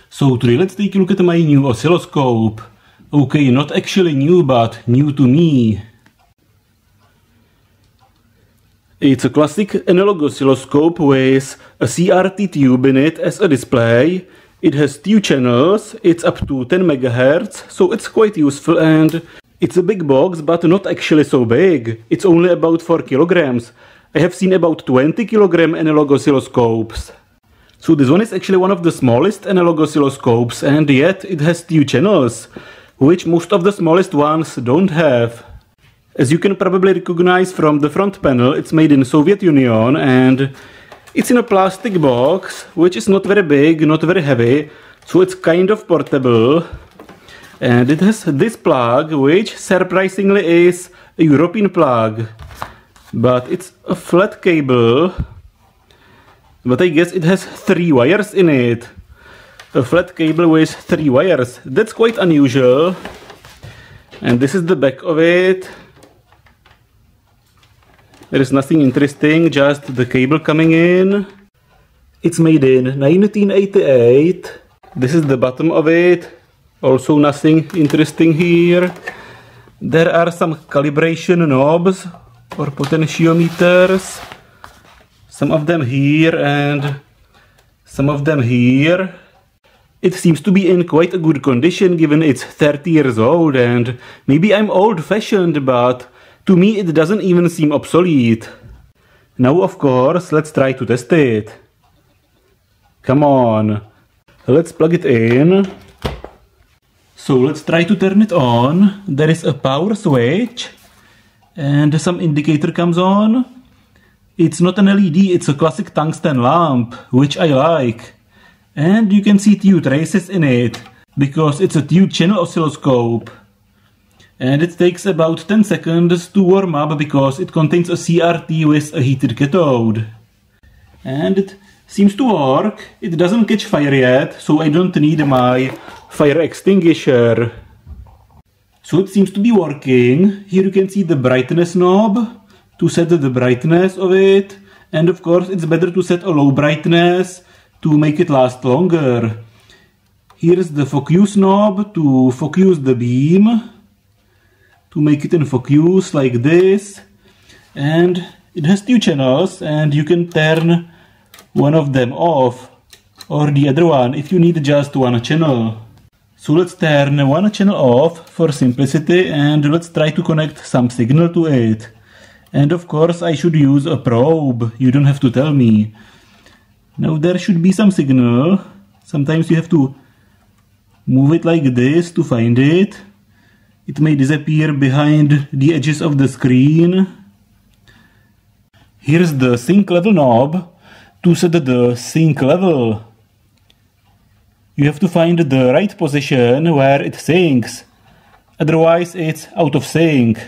So today let's take a look at my new oscilloscope. Okay, not actually new, but new to me. It's a classic analog oscilloscope with a CRT tube in it as a display. It has 2 channels, it's up to 10 MHz, so it's quite useful, and it's a big box, but not actually so big. It's only about 4 kilograms. I have seen about 20 kilogram analog oscilloscopes. So this one is actually one of the smallest analog oscilloscopes, and yet it has 2 channels, which most of the smallest ones don't have. As you can probably recognize from the front panel, it's made in Soviet Union, and it's in a plastic box, which is not very big, not very heavy, so it's kind of portable. And it has this plug, which surprisingly is a European plug. But it's a flat cable, but I guess it has 3 wires in it. A flat cable with 3 wires, that's quite unusual. And this is the back of it. There is nothing interesting, just the cable coming in. It's made in 1988. This is the bottom of it. Also nothing interesting here. There are some calibration knobs or potentiometers. Some of them here and some of them here. It seems to be in quite a good condition given it's 30 years old, and maybe I'm old-fashioned, but to me it doesn't even seem obsolete. Now of course, let's try to test it. Come on. Let's plug it in. So let's try to turn it on. There is a power switch and some indicator comes on. It's not an LED, it's a classic tungsten lamp, which I like. And you can see 2 traces in it, because it's a 2-channel oscilloscope. And it takes about 10 seconds to warm up because it contains a CRT with a heated cathode. And it seems to work. It doesn't catch fire yet, so I don't need my fire extinguisher. So it seems to be working. Here you can see the brightness knob to set the brightness of it. And of course it's better to set a low brightness to make it last longer. Here is the focus knob to focus the beam, to make it in focus like this. And it has 2 channels, and you can turn one of them off or the other one if you need just 1 channel. So let's turn 1 channel off for simplicity, and let's try to connect some signal to it. And of course I should use a probe, you don't have to tell me. Now there should be some signal. Sometimes you have to move it like this to find it. It may disappear behind the edges of the screen. Here's the sync level knob to set the sync level. You have to find the right position where it syncs, otherwise it's out of sync.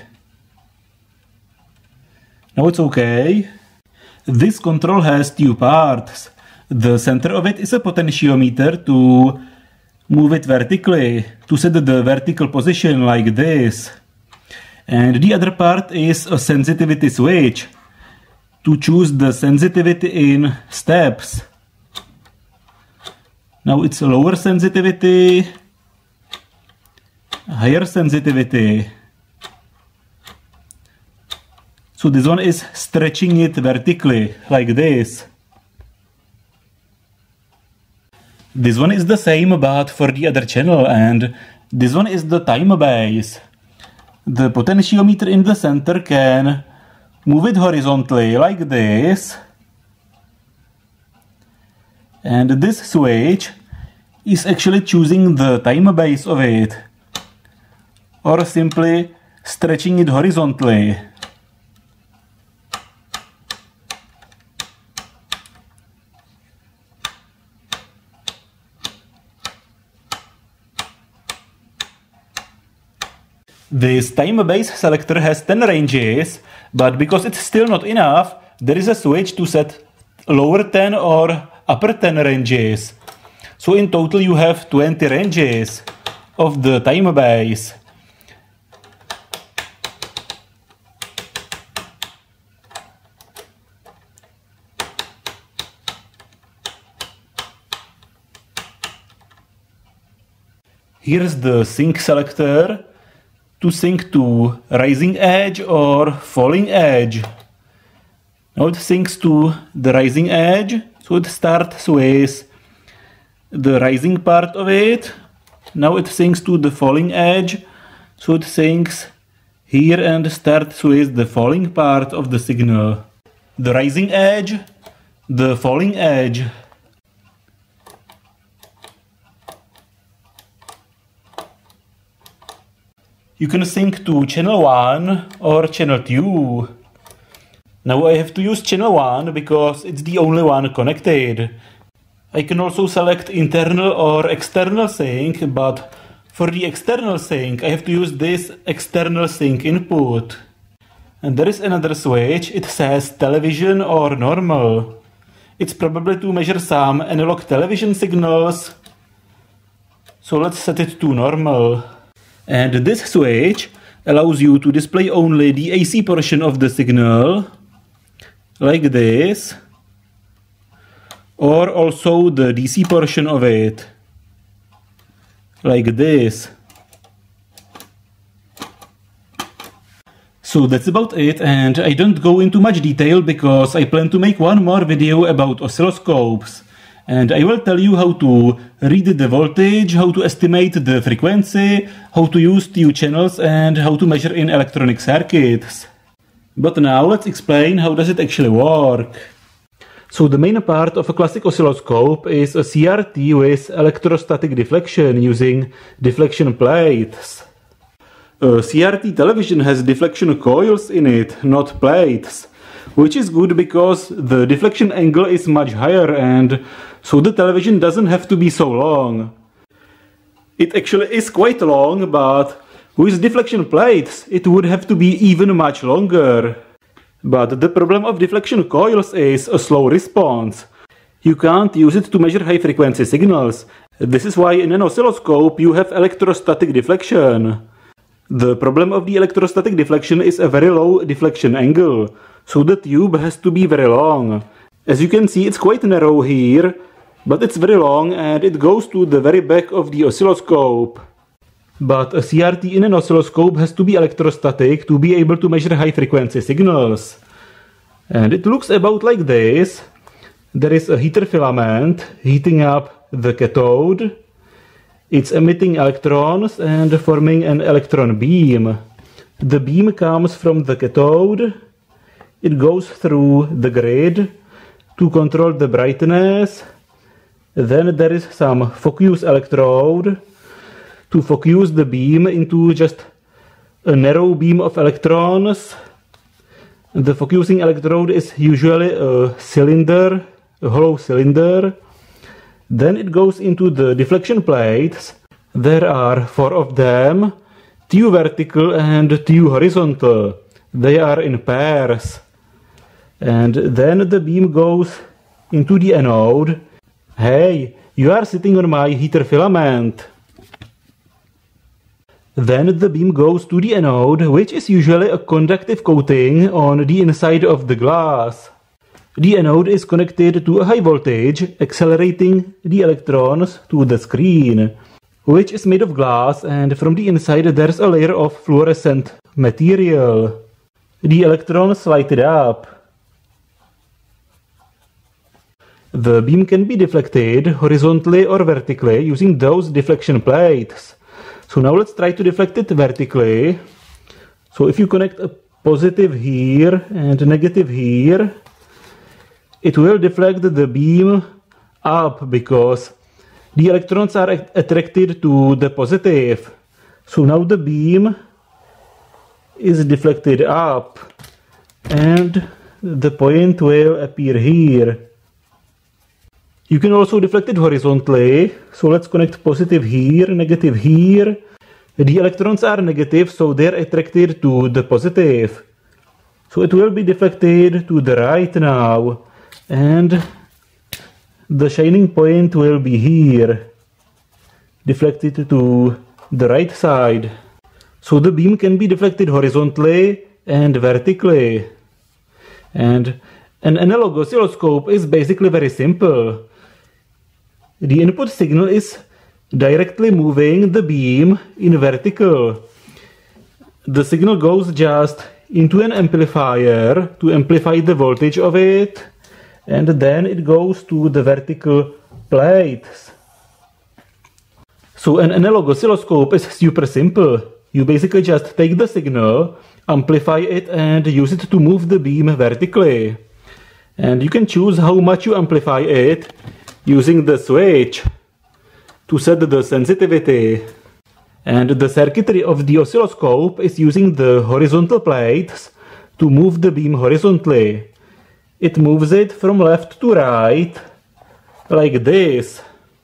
Now it's okay. This control has 2 parts. The center of it is a potentiometer to move it vertically, to set the vertical position like this. And the other part is a sensitivity switch to choose the sensitivity in steps. Now it's a lower sensitivity, higher sensitivity. So this one is stretching it vertically like this. This one is the same but for the other channel, and this one is the time base. The potentiometer in the center can move it horizontally like this. And this switch is actually choosing the time base of it, or simply stretching it horizontally. This time base selector has 10 ranges, but because it's still not enough, there is a switch to set lower 10 or upper 10 ranges. So in total you have 20 ranges of the time base. Here's the sync selector to sync to rising edge or falling edge. Now it syncs to the rising edge, so it starts with the rising part of it. Now it syncs to the falling edge, so it syncs here and starts with the falling part of the signal. The rising edge, the falling edge. You can sync to channel 1 or channel 2. Now I have to use channel 1 because it's the only one connected. I can also select internal or external sync, but for the external sync I have to use this external sync input. And there is another switch, it says television or normal. It's probably to measure some analog television signals. So let's set it to normal. And this switch allows you to display only the AC portion of the signal, like this, or also the DC portion of it, like this. So that's about it, and I don't go into much detail because I plan to make one more video about oscilloscopes. And I will tell you how to read the voltage, how to estimate the frequency, how to use TU channels, and how to measure in electronic circuits. But now let's explain how does it actually work. So the main part of a classic oscilloscope is a CRT with electrostatic deflection using deflection plates. A CRT television has deflection coils in it, not plates, which is good because the deflection angle is much higher and so the television doesn't have to be so long. It actually is quite long, but with deflection plates it would have to be even much longer. But the problem of deflection coils is a slow response. You can't use it to measure high frequency signals. This is why in an oscilloscope you have electrostatic deflection. The problem of the electrostatic deflection is a very low deflection angle, so the tube has to be very long. As you can see, it's quite narrow here, but it's very long and it goes to the very back of the oscilloscope. But a CRT in an oscilloscope has to be electrostatic to be able to measure high frequency signals. And it looks about like this. There is a heater filament heating up the cathode. It's emitting electrons and forming an electron beam. The beam comes from the cathode. It goes through the grid to control the brightness. Then there is some focus electrode to focus the beam into just a narrow beam of electrons. The focusing electrode is usually a cylinder, a hollow cylinder. Then it goes into the deflection plates. There are 4 of them, TU vertical and TU horizontal. They are in pairs. And then the beam goes into the anode. Hey, you are sitting on my heater filament. Then the beam goes to the anode, which is usually a conductive coating on the inside of the glass. The anode is connected to a high voltage, accelerating the electrons to the screen, which is made of glass, and from the inside there's a layer of fluorescent material. The electrons light it up. The beam can be deflected horizontally or vertically using those deflection plates. So now let's try to deflect it vertically. So if you connect a positive here and a negative here, it will deflect the beam up because the electrons are attracted to the positive. So now the beam is deflected up and the point will appear here. You can also deflect it horizontally, so let's connect positive here, negative here. The electrons are negative, so they're attracted to the positive. So it will be deflected to the right now, and the shining point will be here, deflected to the right side. So the beam can be deflected horizontally and vertically. And an analog oscilloscope is basically very simple. The input signal is directly moving the beam in vertical. The signal goes just into an amplifier to amplify the voltage of it, and then it goes to the vertical plates. So an analog oscilloscope is super simple. You basically just take the signal, amplify it, and use it to move the beam vertically. And you can choose how much you amplify it using the switch to set the sensitivity. And the circuitry of the oscilloscope is using the horizontal plates to move the beam horizontally. It moves it from left to right, like this.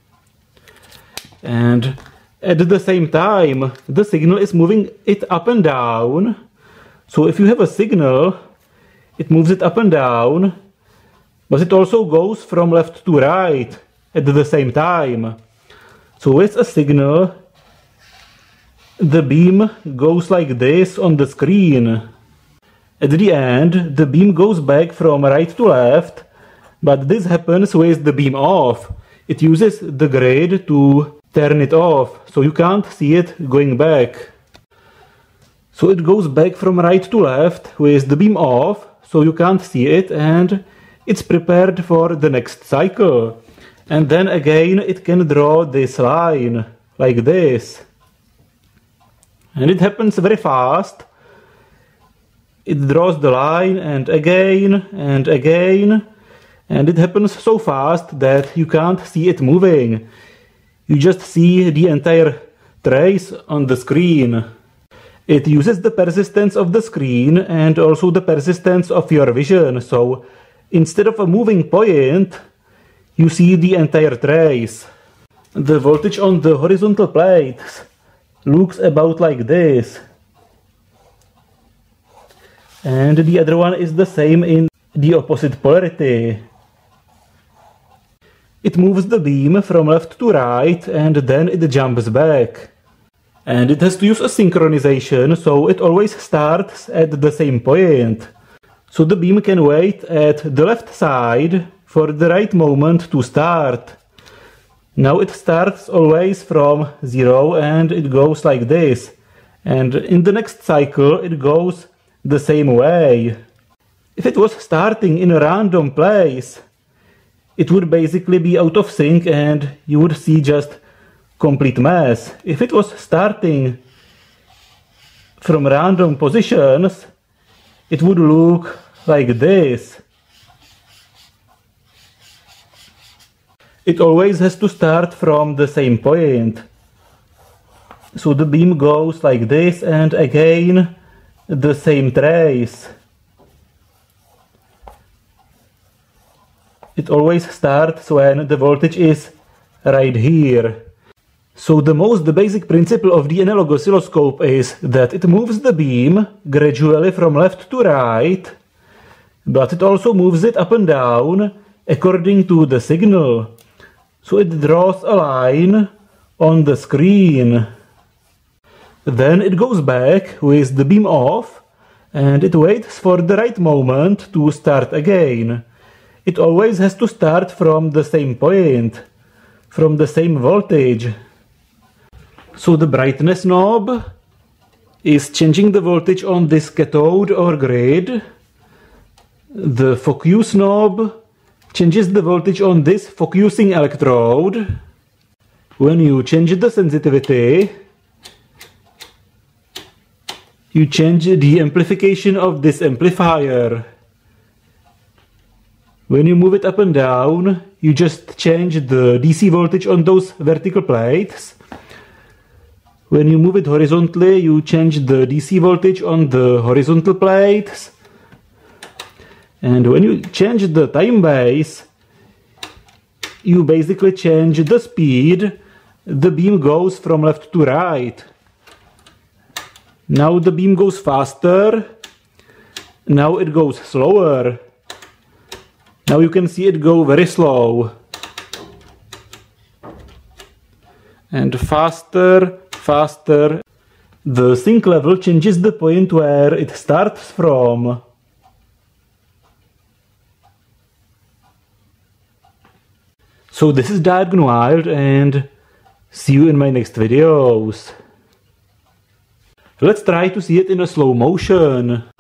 And at the same time, the signal is moving it up and down. So if you have a signal, it moves it up and down, but it also goes from left to right at the same time. So with a signal, the beam goes like this on the screen. At the end, the beam goes back from right to left, but this happens with the beam off. It uses the grid to turn it off, so you can't see it going back. So it goes back from right to left with the beam off, so you can't see it, and it's prepared for the next cycle. And then again it can draw this line, like this. And it happens very fast. It draws the line and again, and it happens so fast that you can't see it moving. You just see the entire trace on the screen. It uses the persistence of the screen and also the persistence of your vision, so instead of a moving point, you see the entire trace. The voltage on the horizontal plates looks about like this. And the other one is the same in the opposite polarity. It moves the beam from left to right and then it jumps back. And it has to use a synchronization, so it always starts at the same point. So the beam can wait at the left side for the right moment to start. Now it starts always from 0 and it goes like this. And in the next cycle it goes the same way. If it was starting in a random place, it would basically be out of sync and you would see just complete mess. If it was starting from random positions, it would look like this. It always has to start from the same point. So the beam goes like this and again the same trace. It always starts when the voltage is right here. So the most basic principle of the analog oscilloscope is that it moves the beam gradually from left to right, but it also moves it up and down according to the signal. So it draws a line on the screen. Then it goes back with the beam off and it waits for the right moment to start again. It always has to start from the same point, from the same voltage. So the brightness knob is changing the voltage on this cathode or grid. The focus knob changes the voltage on this focusing electrode. When you change the sensitivity, you change the amplification of this amplifier. When you move it up and down, you just change the DC voltage on those vertical plates. When you move it horizontally, you change the DC voltage on the horizontal plates. And when you change the time base, you basically change the speed. The beam goes from left to right. Now the beam goes faster. Now it goes slower. Now you can see it go very slow. And faster, faster. The sync level changes the point where it starts from. So this is diagonal and See you in my next videos. Let's try to see it in a slow motion.